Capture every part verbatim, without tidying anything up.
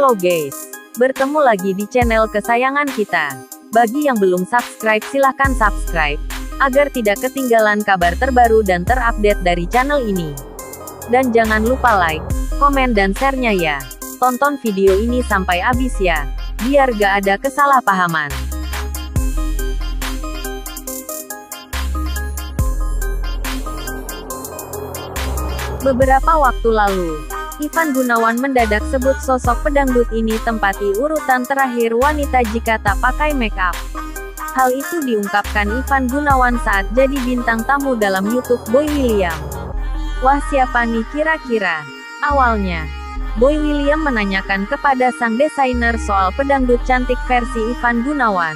Halo guys, bertemu lagi di channel kesayangan kita. Bagi yang belum subscribe silahkan subscribe, agar tidak ketinggalan kabar terbaru dan terupdate dari channel ini. Dan jangan lupa like, komen dan share-nya ya. Tonton video ini sampai habis ya, biar gak ada kesalahpahaman. Beberapa waktu lalu, Ivan Gunawan mendadak sebut sosok pedangdut ini tempati urutan terakhir wanita jika tak pakai make up. Hal itu diungkapkan Ivan Gunawan saat jadi bintang tamu dalam YouTube Boy William. Wah, siapa nih kira-kira? Awalnya, Boy William menanyakan kepada sang desainer soal pedangdut cantik versi Ivan Gunawan.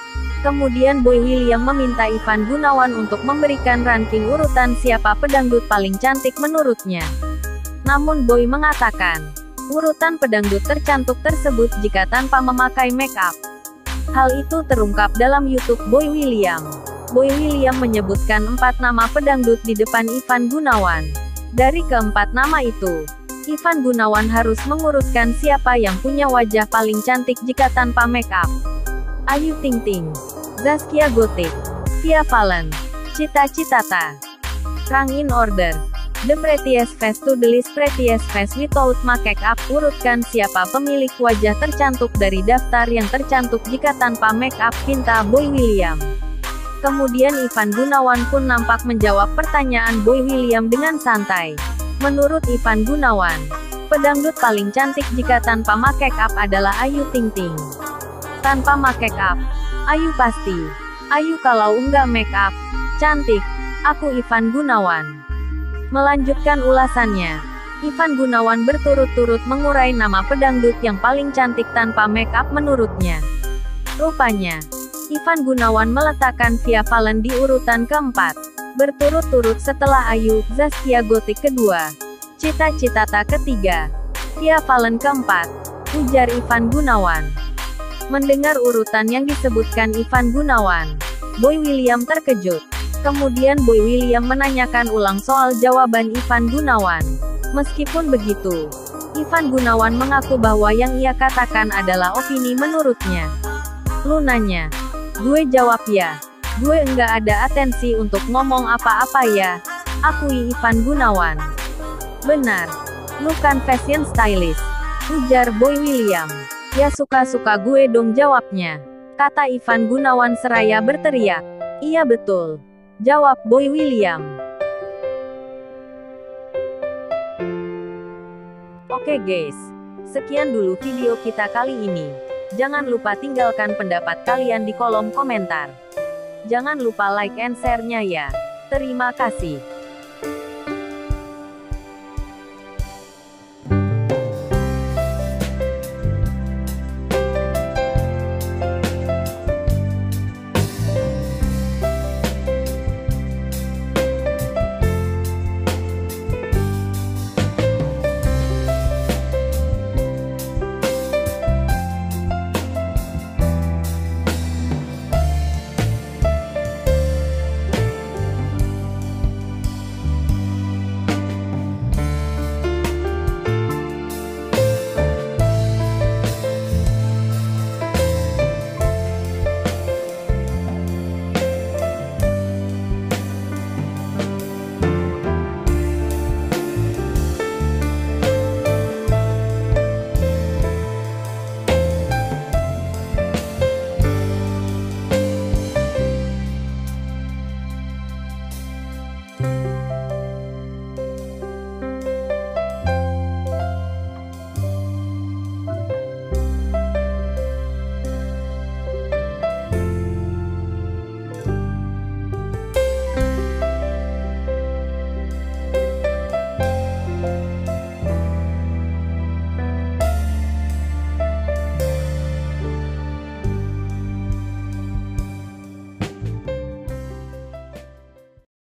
Kemudian Boy William meminta Ivan Gunawan untuk memberikan ranking urutan siapa pedangdut paling cantik menurutnya. Namun Boy mengatakan, urutan pedangdut tercantik tersebut jika tanpa memakai make up. Hal itu terungkap dalam YouTube Boy William. Boy William menyebutkan empat nama pedangdut di depan Ivan Gunawan. Dari keempat nama itu, Ivan Gunawan harus mengurutkan siapa yang punya wajah paling cantik jika tanpa make up. Ayu Ting Ting, Zaskia Gotik, Via Valen, Cita Citata. Rank in order. The prettiest face to the least prettiest face without make up. Urutkan siapa pemilik wajah tercantik dari daftar yang tercantik jika tanpa make up, pinta Boy William. Kemudian Ivan Gunawan pun nampak menjawab pertanyaan Boy William dengan santai. Menurut Ivan Gunawan, pedangdut paling cantik jika tanpa make up adalah Ayu Ting Ting. Tanpa make up, Ayu pasti. Ayu kalau enggak make up, cantik. Aku Ivan Gunawan. Melanjutkan ulasannya, Ivan Gunawan berturut-turut mengurai nama pedangdut yang paling cantik tanpa make up menurutnya. Rupanya, Ivan Gunawan meletakkan Via Valen di urutan keempat, berturut-turut setelah Ayu, Zaskia Gotik kedua, Cita Citata ketiga, Via Valen keempat, ujar Ivan Gunawan. Mendengar urutan yang disebutkan Ivan Gunawan, Boy William terkejut. Kemudian Boy William menanyakan ulang soal jawaban Ivan Gunawan. Meskipun begitu, Ivan Gunawan mengaku bahwa yang ia katakan adalah opini menurutnya. Lu nanya, gue jawab ya. Gue enggak ada atensi untuk ngomong apa-apa ya, akui Ivan Gunawan. Benar, lu kan fashion stylist, ujar Boy William. Ya suka-suka gue dong jawabnya, kata Ivan Gunawan seraya berteriak. Iya betul, jawab Boy William. Oke guys, sekian dulu video kita kali ini. Jangan lupa tinggalkan pendapat kalian di kolom komentar. Jangan lupa like and share-nya ya. Terima kasih.